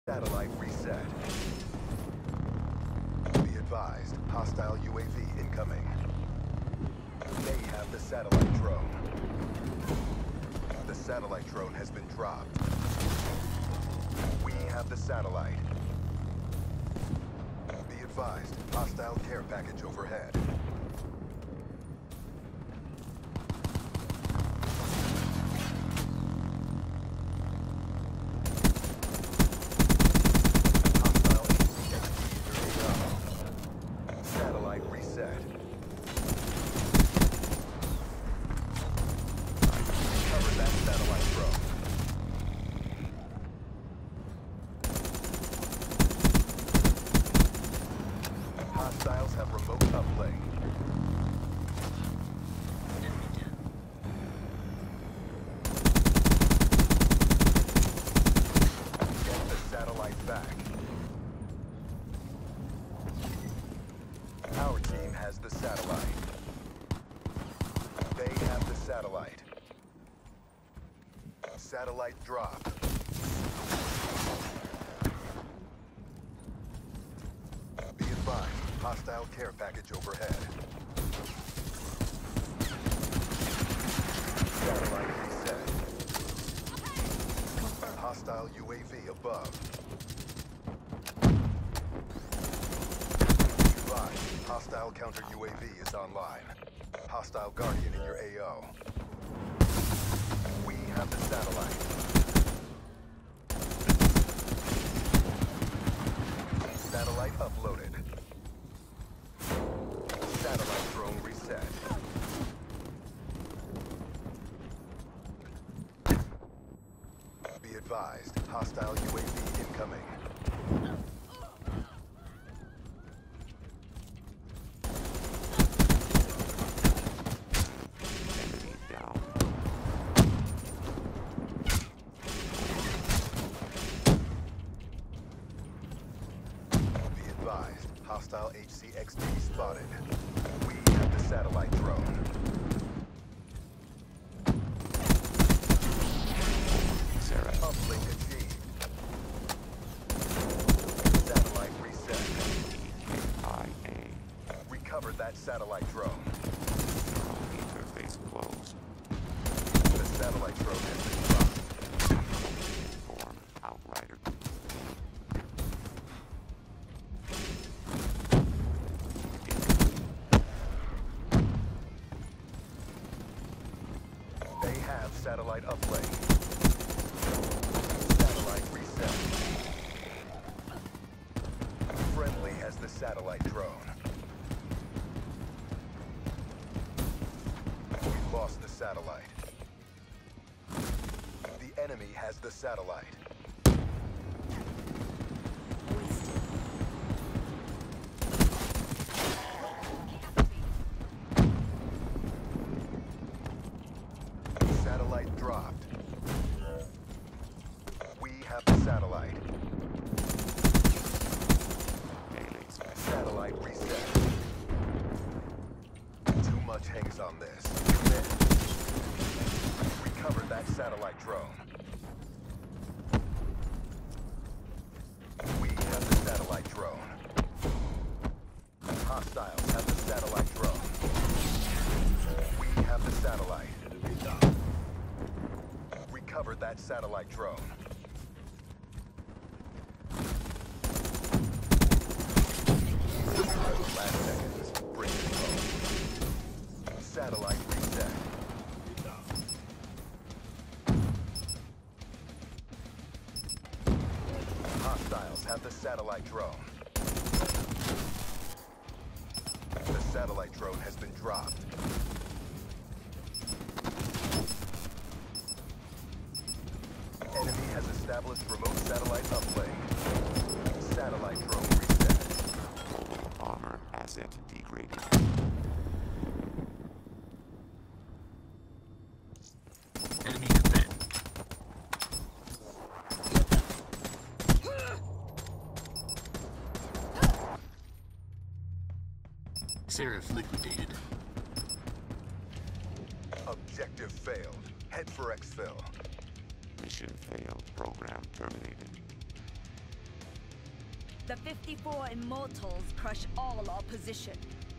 Satellite reset. Be advised, hostile UAV incoming. They have the satellite drone. The satellite drone has been dropped. We have the satellite. Be advised, hostile care package overhead. Hostiles have remote uplink. Get the satellite back. Our team has the satellite. They have the satellite. Satellite drop. Be advised, hostile care package overhead. Satellite reset. Hostile UAV above. Be advised, hostile counter UAV is online. Hostile Guardian in your AO. We have the satellite. Satellite uploaded. Satellite drone reset. Be advised, hostile UAV incoming. Enemy down. Be advised, hostile HCXD spotted. We have the satellite drone. Sarah. Uplink achieved. Satellite reset. IA. Recovered that satellite drone. Interface closed. The satellite drone has been dropped. Form Outrider. They have satellite uplink. Satellite reset. Friendly has the satellite drone. We lost the satellite. The enemy has the satellite. Satellite dropped. We have the satellite. Phalanx. Satellite reset. Too much hangs on this. Commit. Recover that satellite drone. We have the satellite drone. Hostiles have the satellite drone. We have the satellite. Recover that satellite drone. Last seconds. Bring it home. Satellite reset. Hostiles have the satellite drone. The satellite drone has been dropped. Enemy has established remote satellite uplink. Satellite drone reset. Mobile armor asset degraded. Enemy command. Seraph liquidated. Objective failed. Head for exfil. Mission failed. Program terminated. The 54 Immortals crush all opposition.